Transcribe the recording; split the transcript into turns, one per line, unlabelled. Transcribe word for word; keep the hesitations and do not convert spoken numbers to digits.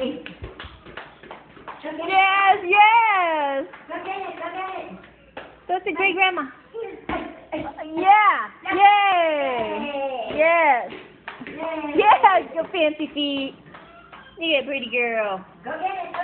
Mommy.
Yes, yes.
Go get it, go get it.
That's a great grandma.
Hey,
Yeah. Yay. Yes.
Yay.
Yes, your fancy feet. You get pretty girl.
Go get it, go